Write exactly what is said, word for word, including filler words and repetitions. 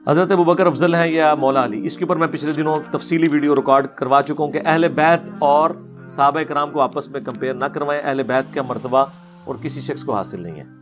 हज़रत अबू बकर अफजल हैं या मौला अली, इसके ऊपर मैं पिछले दिनों तफसीली वीडियो रिकॉर्ड करवा चुका हूँ कि अहले बैत और सहाबा कराम को आपस में कंपेयर ना करवाएं। अहले बैत का मर्तबा और किसी शख्स को हासिल नहीं है।